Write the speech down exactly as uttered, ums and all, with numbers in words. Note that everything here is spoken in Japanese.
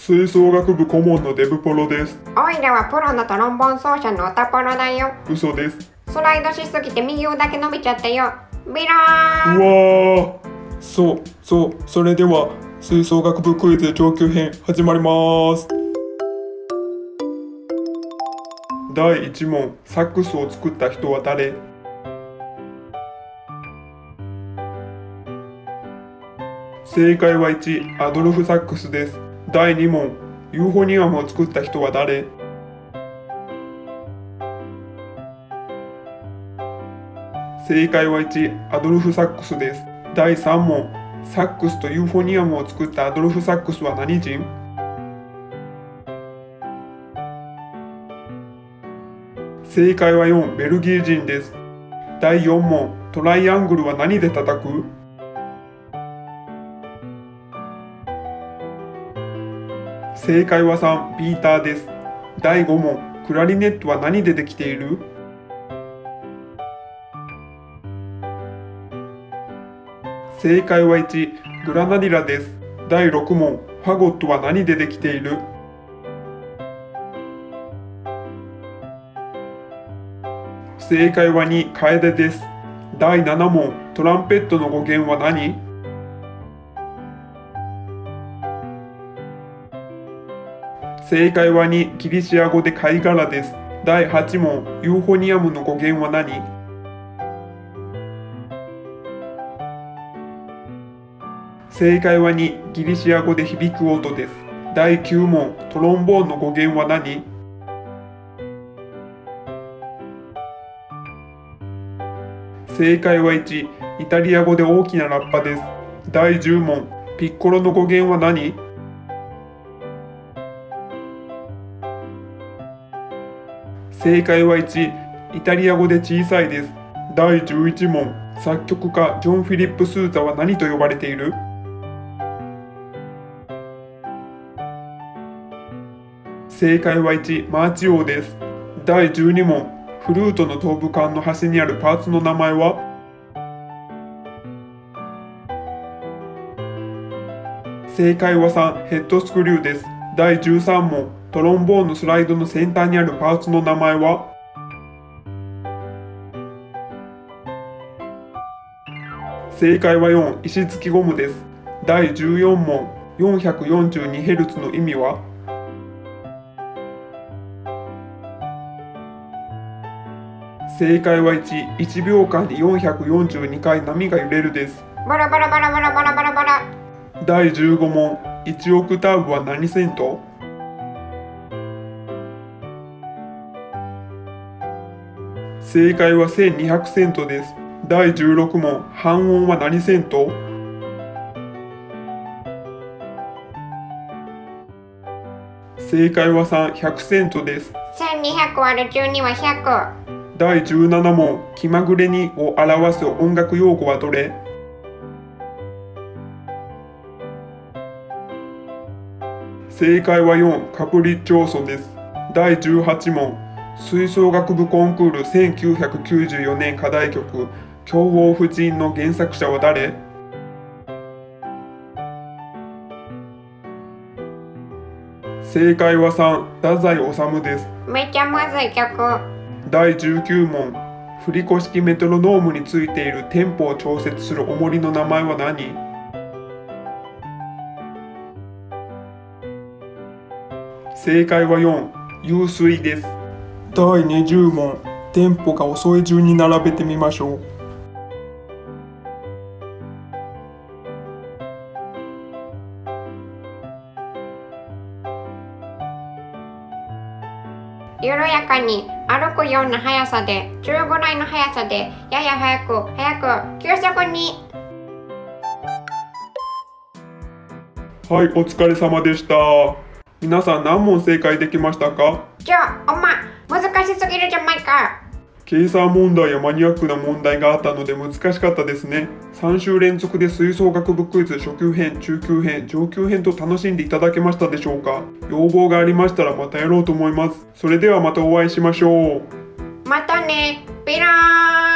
吹奏楽部顧問のデブポロです。 おいらはプロのトロンボーン奏者のオタポロだよ。 嘘です。 スライドしすぎて右腕だけ伸びちゃったよ。ビラーン。 うわー。そうそう、それでは吹奏楽部クイズ上級編始まります。だいいち問、サックスを作った人は誰？正解はいち、アドルフ・サックスです。だいに問、ユーフォニアムを作った人は誰？正解はいち、アドルフ・サックスです。だいさん問、サックスとユーフォニアムを作ったアドルフ・サックスは何人？正解はよん、ベルギー人です。だいよん問、トライアングルは何で叩く？正解はさん、ビーターです。だいご問、クラリネットは何でできている？正解はいち、グラナディラです。だいろく問、ファゴットは何でできている？正解はに、カエデです。だいなな問、トランペットの語源は何？正解はに、ギリシア語で貝殻です。だいはち問、ユーフォニアムの語源は何？正解はに、ギリシア語で響く音です。だいきゅう問、トロンボーンの語源は何？正解はいち、イタリア語で大きなラッパです。だいじゅう問、ピッコロの語源は何？正解はいち、イタリア語で小さいです。だいじゅういち問、作曲家ジョン・フィリップ・スーザは何と呼ばれている？正解はいち、マーチ王です。だいじゅうに問、フルートの頭部管の端にあるパーツの名前は？正解はさん、ヘッドスクリューです。だいじゅうさん問、トロンボーンのスライドの先端にあるパーツの名前は？正解はよん、石付きゴムです。だいじゅうよん問、よんひゃくよんじゅうにヘルツの意味は？正解はいち、いちびょうかんによんひゃくよんじゅうにかい波が揺れるです。 バラバラバラバラバラバラバラ。 だいじゅうご問、いちオクターブは何セント？正解はせんにひゃくセントです。だいじゅうろく問、半音は何セント？正解はさん、ひゃくセントです。 せんにひゃく割るじゅうにはひゃく。 だいじゅうなな問、気まぐれにを表す音楽用語はどれ？正解はよん、カプリッチョーソです。だいじゅうはち問、吹奏楽部コンクールせんきゅうひゃくきゅうじゅうよねん課題曲「京王夫人」の原作者は誰？正解はさん、太宰治です。 めっちゃむずい曲。 だいじゅうきゅう問、振り子式メトロノームについているテンポを調節する重りの名前は何？正解はよん、湧水です。だいにじゅう問、テンポが遅い順に並べてみましょう。 緩やかに歩くような速さで、中ぐらいの速さで、やや速く速く急速に。 はい、お疲れ様でした。皆さん何問正解できましたか？ じゃあ、おま、難しすぎるじゃないか。 計算問題やマニアックな問題があったので難しかったですね。さん週連続で吹奏楽部クイズ初級編、中級編、上級編と楽しんでいただけましたでしょうか？要望がありましたらまたやろうと思います。それではまたお会いしましょう。 またね、ピラーン。